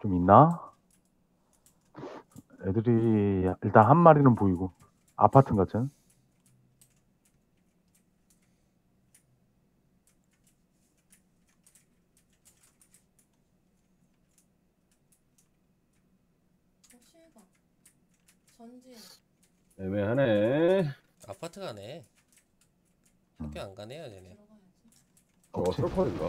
좀 있나? 애들이 일단 한 마리는 보이고 아파트 같은. 시가 전진 애매하네. 아파트 가네. 학교 안 가네요, 쟤네. 저거 없지. 트로퍼인가?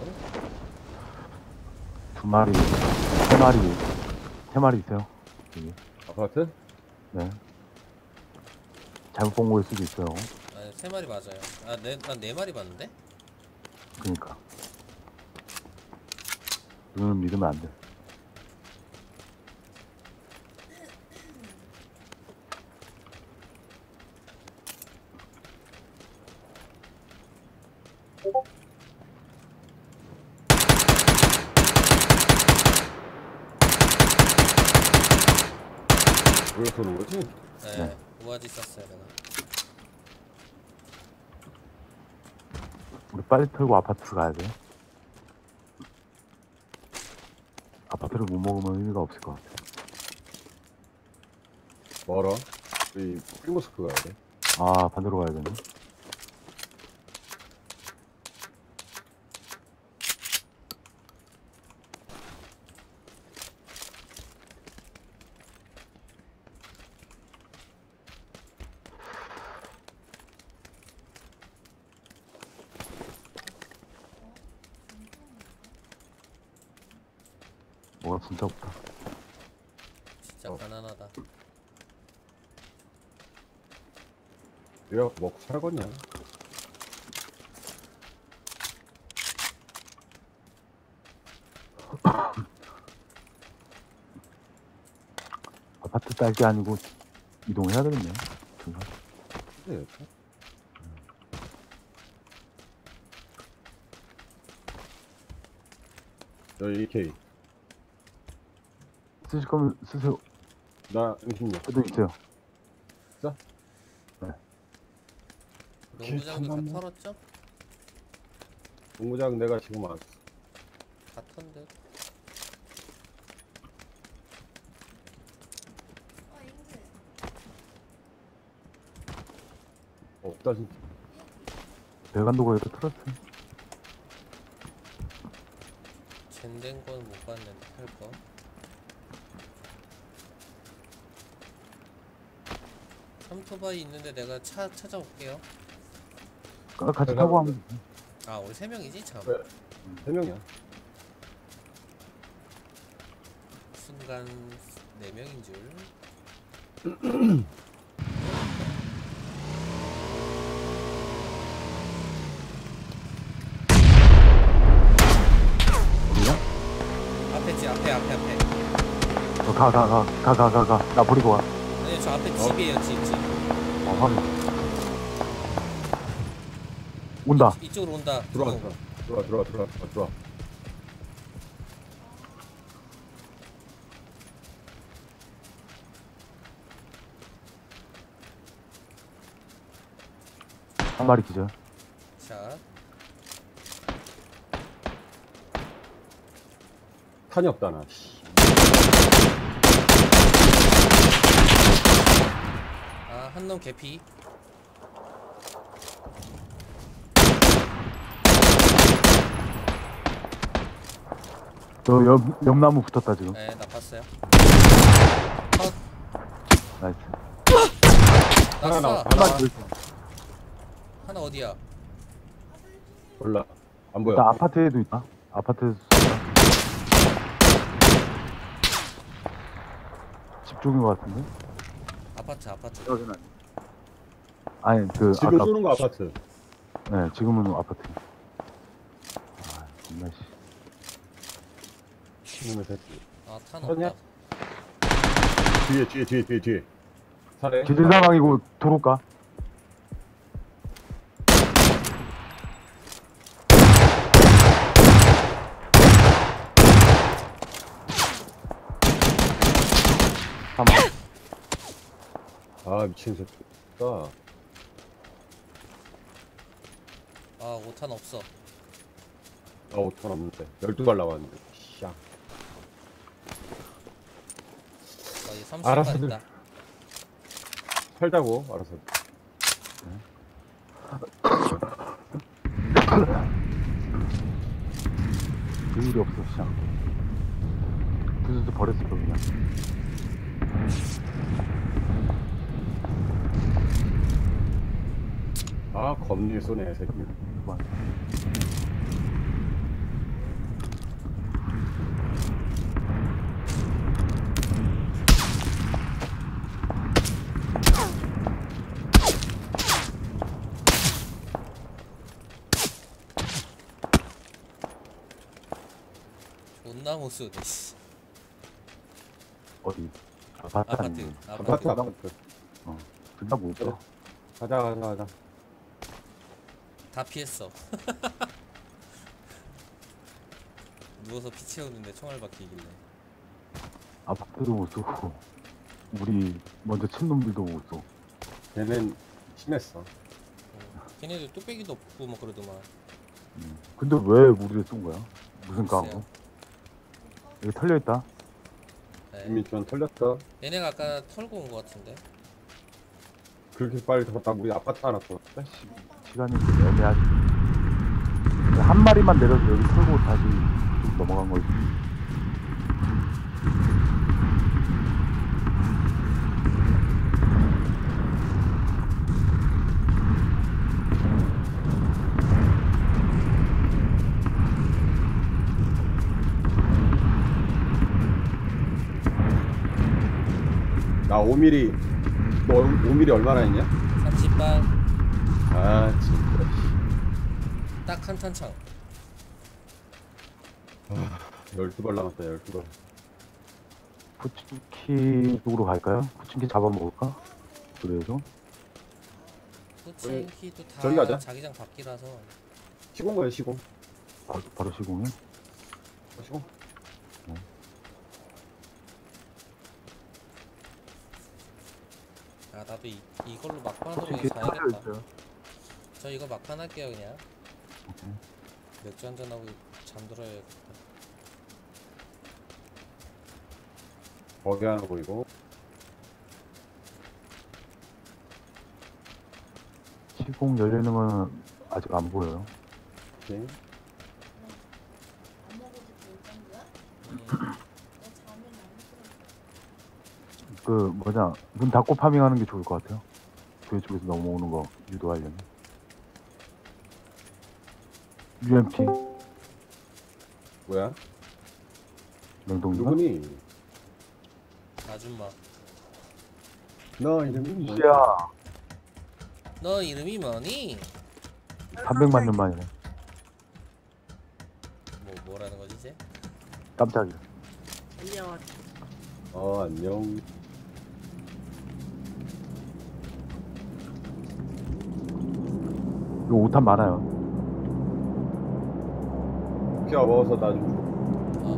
두 마리, 세 마리, 세 마리 있어요. 여기. 아파트? 네. 잘못 본 거일 수도 있어요. 아, 3마리 맞아요. 아, 난 4마리 봤는데? 그니까. 눈을 믿으면 안 돼. 왜 쏘는 거지? 네. 우아지 쐈어요, 내가. 우리 빨리 털고 아파트 가야 돼. 아파트를 못 먹으면 의미가 없을 것 같아. 멀어. 우리 프리모스크 가야 돼. 아, 반대로 가야겠네. 뭐가 진짜 없다. 진짜 가난하다. 내가 먹고 살겠냐? 아파트 딸 게 아니고 이동해야 되겠네. 그래서 네. 여기 AK. 쓰실 거면 쓰세요. 나 M16. 그래도 있어요. 농구장도 다 잠깐만. 털었죠? 농구장 내가 지금 왔어. 다 턴 듯. 잉크 없다 진짜. 배관도구에도 틀었어. 젠된 건 못 봤는데, 할 거. 삼토바이 있는데 내가 차 찾아올게요. 같이 타고 하면 아, 우리 3명이지? 참. 왜? 3명이야. 순간 4명인 줄. 어디냐? 앞에 집, 앞에. 나 버리고 와. 아니, 저 앞에 집이에요, 집. 확인. 온다. 이쪽으로 온다. 들어와 어. 들어와. 한 마리 기절. 자, 탄이 없다 나. 씨. 아, 한 놈 개피. 저 옆나무 붙었다 지금. 네, 나 봤어요. 나이스. 하나 나와. 낙사. 한 마리 더 있어. 하나 어디야? 몰라. 안 보여. 나 아파트에도 있다. 아파트에서 쏜다. 집 쪽인 것 같은데? 아파트. 여기는 아니 그 지금 아까 쏘는 거 아파트. 네 지금은 아파트. 아 정말 씨. 이놈의 새끼. 아, 탄 어디냐? 없다. 뒤에. 사례. 기절 상황이고 도로가. 아 미친 새끼다. 아, 5탄 없어. 아 5천 없는데 12발 나왔는데. 샹. 여기 알았어, 30발 있다. 살자고 알아서. 의율이 없어 그냥. 부스스 버렸어 그냥. 아 겁니 쏘네 새끼. 그만. 존나 못 쏘네. 씨. 어디? 아파트 아파트. 아니고. 아파트 아파트. 둘다 못 써. 가자. 다 피했어. 누워서 피 채우는데 총알 박히길래. 아파트도 못 쏘고 우리 먼저 친 놈들도 못 쏘. 걔는 심했어. 걔네들 뚝배기도 없고 뭐 그러더만. 근데 왜 우리를 쏜 거야? 무슨 글쎄요. 까고? 여기 털려 있다. 네. 이미 좀 털렸어. 얘네가 아까 털고 온 거 같은데. 그렇게 빨리 털었다 우리 아파트 하나 털었어. 시간이 애매하지. 한 마리만 내려서 여기 털고 다시 쭉 넘어간 거지. 나 5mm. 너 5mm 얼마나 했냐? 30발 아 진짜. 딱 한 탄창. 12발 남았다 12발. 포칭키 쪽으로 갈까요? 포칭키 잡아먹을까? 그래서 호칭키도 다 저기 가자. 자기장 밖이라서. 시공 거야 시공. 바로 시공해. 시공. 아 나도 이걸로 막판으로 포칭키 털려 가야겠다. 있어요. 저 이거 막판 할게요 그냥. 오케이. 맥주 한잔 하고 잠들어야겠다. 거기 하나 보이고. 시공 열리는 건 아직 안 보여요. 오케이. 안 먹어도 될 정도야? 너 잠을 안 들었어. 그 뭐냐 문 닫고 파밍하는 게 좋을 것 같아요. 교회 쪽에서 넘어오는 거 유도하려면. UMP 뭐야? 명동인가? 누구니? 아줌마. 너 이름이 뭐야? 시야 너 이름이 뭐니? 300만 년 만이네. 뭐라는 거지 이제? 깜짝이야. 안녕. 이거 5탄 많아요. 피아 먹어서 나 좀 줘. 어?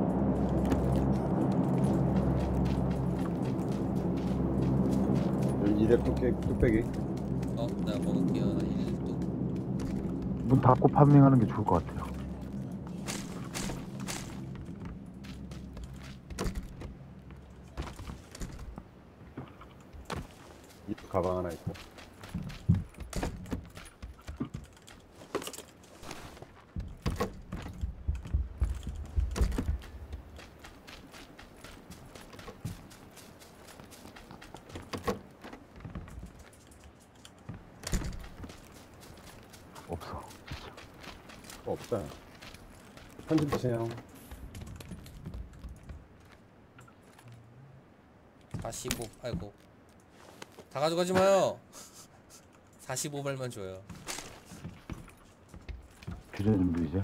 여기 이랩 뚝배기. 내가 먹을게요. 나 이래도. 문 닫고 파밍하는 게 좋을 것 같아요. 이 가방 하나 있고. 없어. 없다. 편집 주세요. 45. 아이고. 다 가져가지 마요. 45발만 줘요. 규제 준비 이제.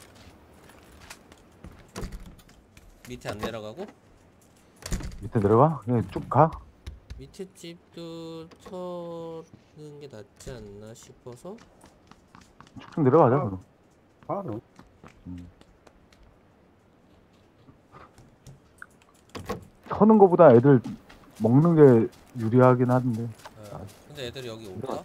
밑에 안 내려가고? 밑에 내려가? 그냥 쭉 가? 밑에 집도 터는 게 낫지 않나 싶어서. 쭉 내려가자 그럼. 바로. 터는 거보다 애들 먹는 게 유리하긴 한데 근데 애들이 여기 올까?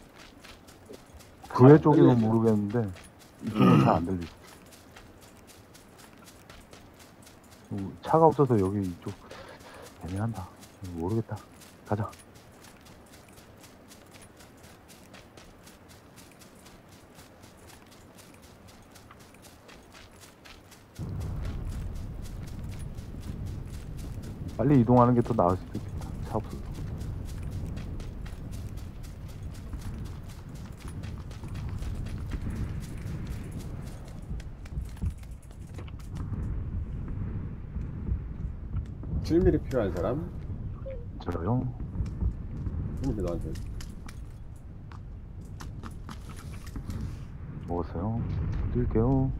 교회 안 쪽이면 들리지. 모르겠는데 이쪽은 잘 안 들리지. 차가 없어서 여기 이쪽 애매한다. 모르겠다. 가자. 빨리 이동하는 게 더 나을 수도 있겠다. 차 없어서. 칠 m m 필요한 사람? 저요? 7mm 너한테. 먹었어요. 뛸게요.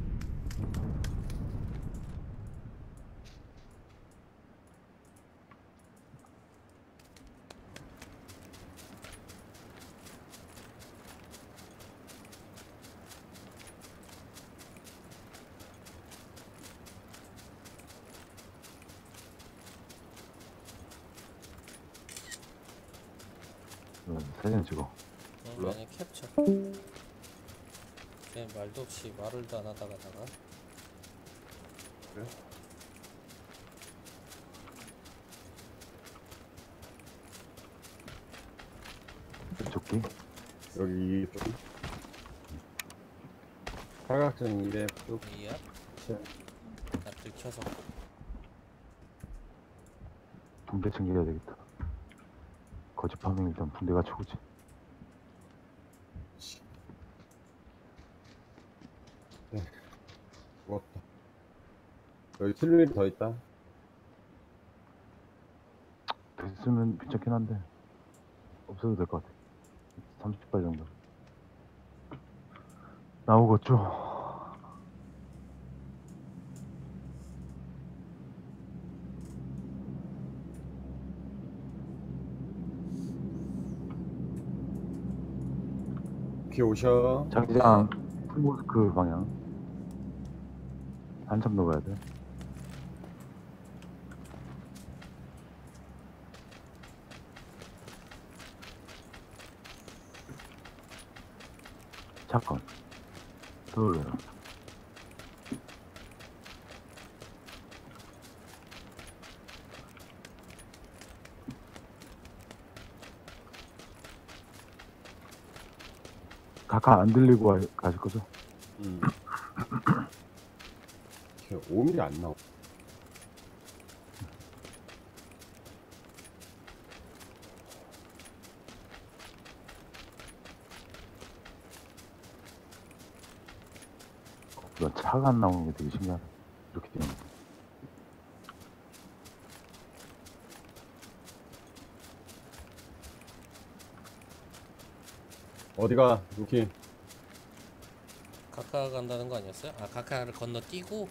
사진 찍어. 몰라. 아니 캡처. 걔 말도 없이 말을도 안 하다가다가. 그래? 조끼. 여기 좀 사각형인데 쭉 이야? 나 들켜서. 붕대 챙겨야 되겠다. 거짓하면 일단 붕대가 최고지. 죽었다. 여기 7mm 더 있다. 됐으면 괜찮긴 한데 없어도 될 것 같아. 30발 정도 나오겠죠. 비 오셔. 자기장 풀모스크 방향 한참 넘어야 돼. 잠깐 돌려라. 각하 안 들리고 가실 거죠? 5mm 안 나와. 이건 차가 안 나오는 게 되게 신기하다. 이렇게 되는 거. 어디가, 루키? 카카 간다는 거 아니었어요? 아 카카를 건너뛰고.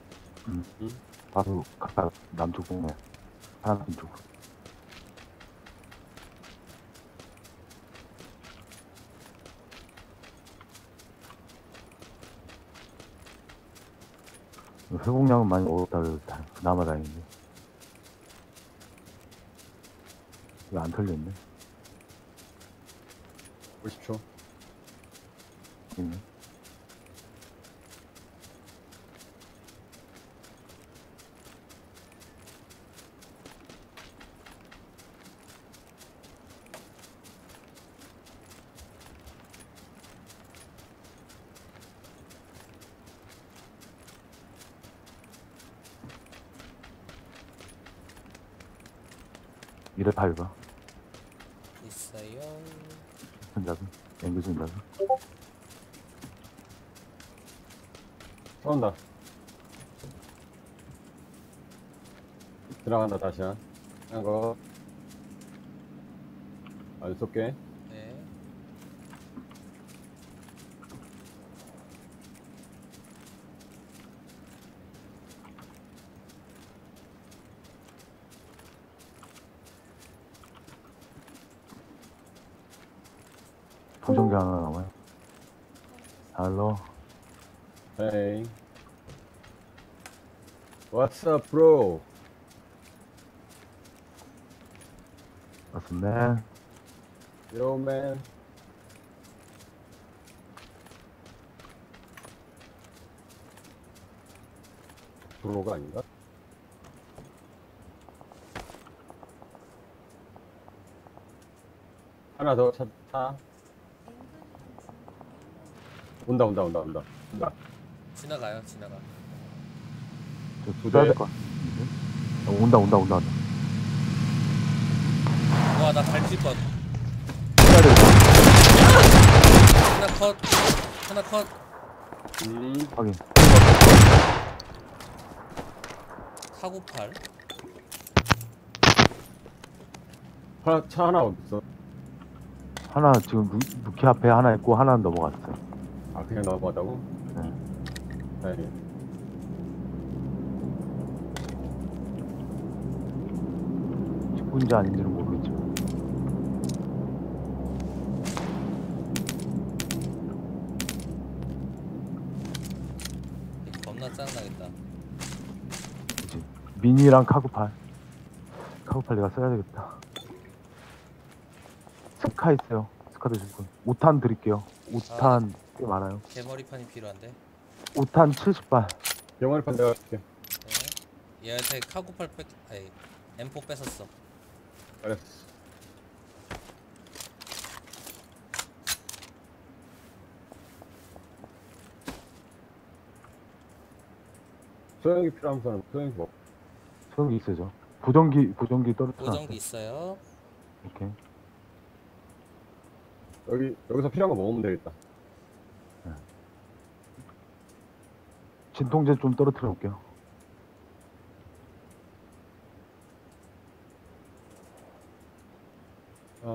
바로 각하 남쪽 동네 파란색 쪽. 회복량은 많이 얻었다 그래서 그나마 다행인데 왜 안 털렸네? 50초. 있네. 이래 파이가 있어요. 손잡이 앵글 손잡이 차 온다. 들어간다, 다시야. 한 거. 안 쏠게. 네. 보정기 하나 나와요. 할로. Hey. What's up, bro? 맞습니다. Yo, man. 도로가 아닌가? 하나 더 차. 온다. 지나가요. 지나가. 저 두 쏴야 대. 될것 같은데. 온다. 와, 나 밟힐 것. 쏴야 될것 하나 컷. 하나 컷. 확인. 카구팔. 차 하나 어딨어? 하나 지금 루키 앞에 하나 있고 하나는 넘어갔어요. 아, 그냥 넘어가다고? 네. 네. 친구인지 아닌지는 모르겠지만. 겁나 짜증나겠다. 그치. 미니랑 카구팔 내가 써야 되겠다. 스카 있어요. 스카 드실 분. 5탄 드릴게요. 5탄 꽤 많아요. 개머리판이 필요한데. 5탄 70발. 병아리판 내가 줄게. 네. 얘한테 카구팔 아니, M4 뺏었어. 알았어. 소형기 필요한 사람 소형기 뭐? 소용이 있어요. 보정기 떨어뜨려. 보정기 있어요. 오케이. 여기서 필요한 거 먹으면 되겠다. 진통제 좀 떨어뜨려 볼게요. 아.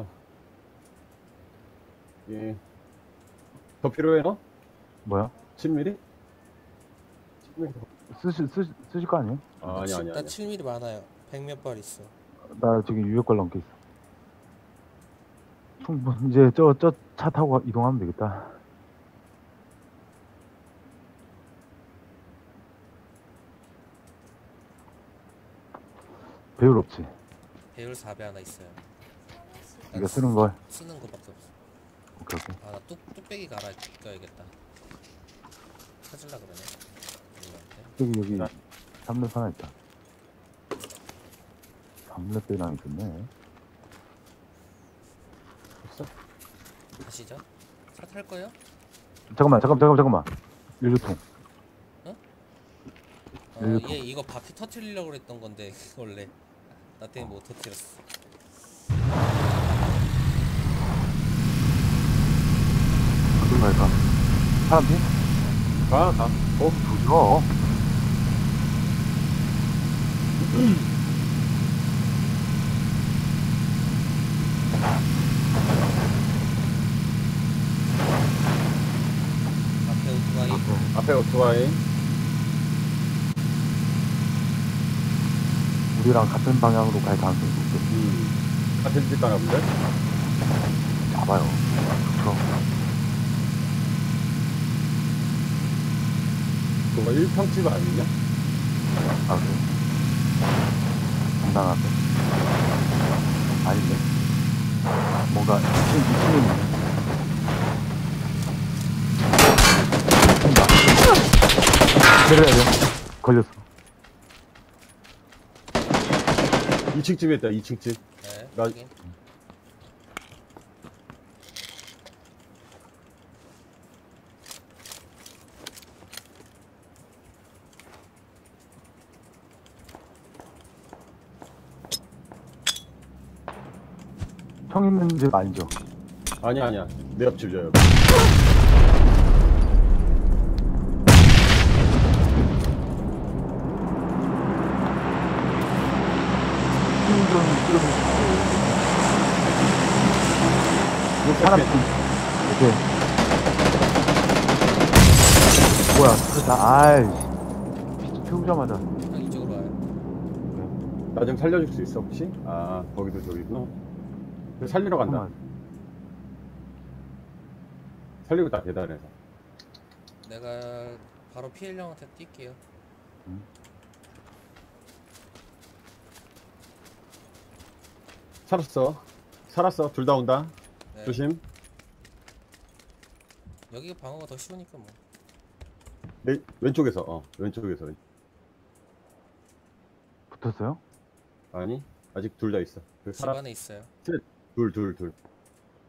예. 더 필요해 너? 뭐야? 10mm? 10mm 더. 쓰실 거 아니에요? 아, 아니야. 나 7mm 많아요. 100몇 발 있어. 나 지금 600발 넘게 있어. 충분. 이제 저 차 타고 이동하면 되겠다. 배율 없지. 배율 4배 하나 있어요. 이거 쓰는 걸. 쓰는 거밖에 없어. 오케이. 아, 나 뚝배기 갈아 껴야겠다. 찾을라 그러네. 누구한테? 여기 삼렙 하나 있다. 삼렙 배낭 있었네. 됐어? 가시죠. 차 탈 거요? 잠깐만. 연료통. 얘 이거 바퀴 터트리려고 그랬던 건데 원래 나 때문에 못 터트렸어. 어디 갈까? 사람 피? 가. 조져. 앞에 오토바이. 앞에 오토바이. 우리랑 같은 방향으로 갈 가능성이 높죠. 같은 집 가나 본데? 잡아요. 좋죠. 그거 1평집 아니냐? 아, 그래. 당당한데? 아닌데? 뭔가 2층에 있네. 내려야 돼. 걸렸어. 2층 집에 있다. 2층 집. 네. 나- 확인. 형 있는 집 아니죠? 아니야. 내 옆집이야. 여기. 힘좀 찍어주세요. 사람 좀 이렇게. 뭐야? 그다 아이씨. 피우자마자. 형 이쪽으로 와요. 나 좀 살려줄 수 있어 혹시? 아 거기도 저기구나. 그래, 살리러 간다. 잠깐만. 살리고 다 계단에서. 내가 바로 피엘 형한테 뛸게요. 살았어. 둘 다 온다. 네. 조심. 여기가 방어가 더 쉬우니까 뭐. 왼쪽에서. 왼쪽에서. 붙었어요? 아니 아직 둘 다 있어. 집 안에 있어요. 둘.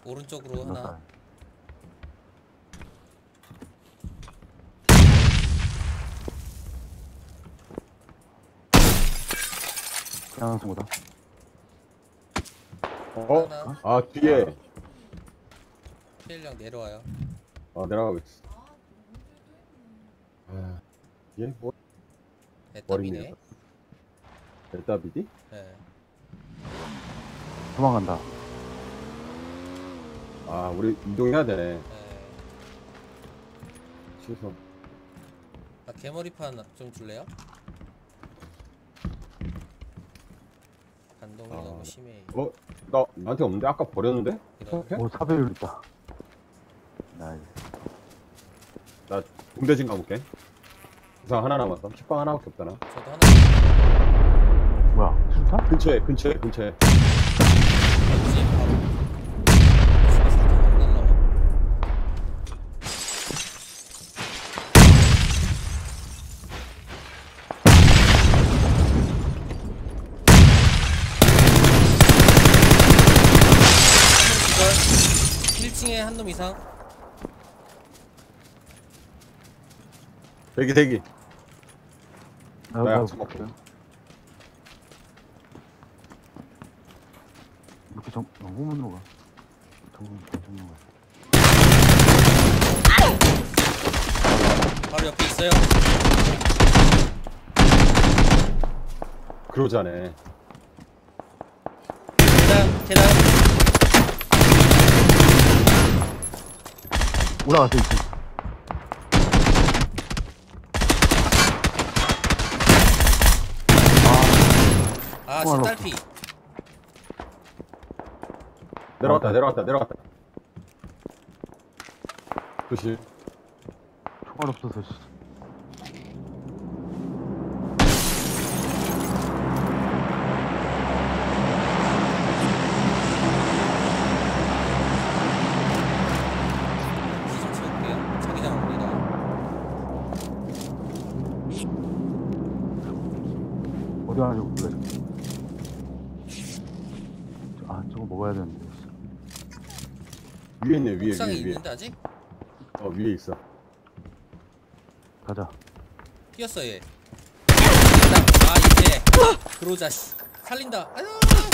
오른쪽으로 하나. 그냥 친구다. 하나. 아 뒤에. 피엘량 내려와요. 내려가고 있어. 얘 뭐? 애답이네. 엘다비디? 네. 도망간다. 아 우리 이동해야 되네. 네. 취소. 아, 개머리판 좀 줄래요? 반동이 너무 심해. 나한테 없는데 아까 버렸는데? 이런. 오, 사배율 있다. 나이스. 나 공대진 가볼게. 부상 하나 남았어. 식빵 하나밖에 없잖아. 저도 하나. 뭐야, 술탄? 근처에. 어디지? 바로. 집에 살짝 안 날라와. 이걸 1층에 한 놈 이상. 대기. 나 나 나 약속 먹고. 이렇게 후문으로 가. 정문으로 가. 바로 옆에 있어요. 그러자네. 계단. 올라갔어, 있지. 아, 총알 딸피. 내려갔다. 조심. 총알 없어서, 씨. 좀 채울게요. 자기장 옵니다. 어디 가는지 몰라. 저거 먹어야 되는데. 위에 있네, 위에. 옥상에 있는데 아직? 위에 있어. 가자. 뛰었어 얘. 이제 그러자 씨. 살린다. 아유.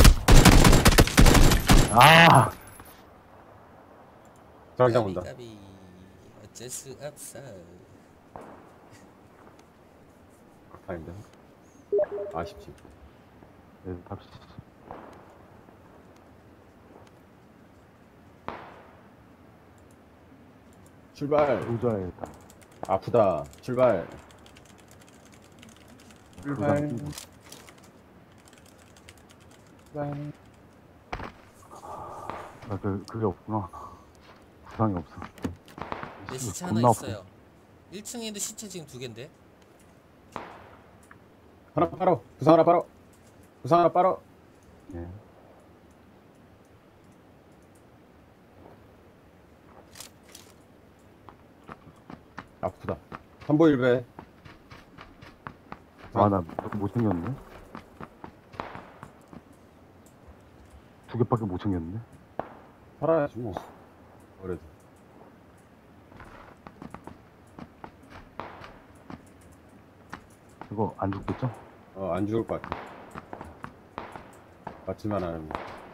아! 자기장 온다. 까비. 어쩔 수 없어. 아닌데. 아쉽지. 네, 갑시다. 출발. 도저야겠다. 아프다. 출발. 도장 끼고. 그게 없구나. 구상이 없어. 내 시체 겁나 하나 아프네. 있어요. 1층에도 시체 지금 2개인데. 하나 빨어. 부상 하나 빨어. 부상 하나 빨어. 예. 아프다. 한보일배. 나 못 챙겼네. 2개밖에 못 챙겼는데. 살아야지 뭐. 그래도. 이거 안 죽겠죠? 안 죽을 것 같아. 맞지만 않으면.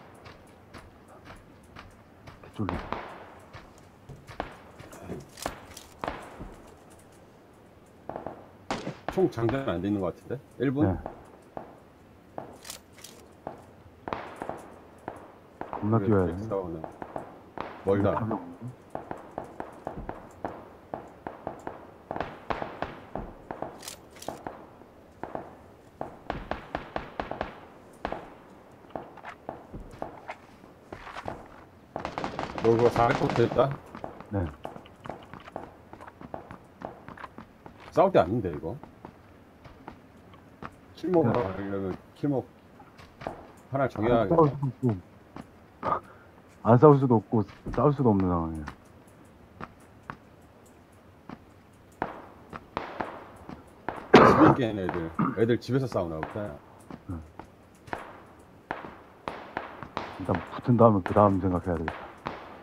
개쫄리. 총 장전 안 돼 있는 것 같은데? 1분? 네. 겁나 뛰어야 돼. 싸우는. 멀다. 너 그거 400포트 했다? 네. 싸울 때 아닌데 이거? 킬목 하려면 킬목 하나 정해야겠다. 싸울 수도 없고, 안 싸울 수도 없고, 싸울 수도 없는 상황이에요. 집에 있는 애들 집에서 싸우나 보다. 일단 붙은 다음에 그 다음 생각해야 되겠다.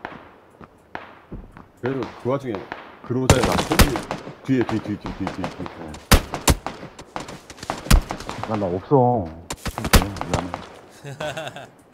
그래도 그 와중에 그로자의 남편이 뒤에. 나 없어. 진짜 미안해.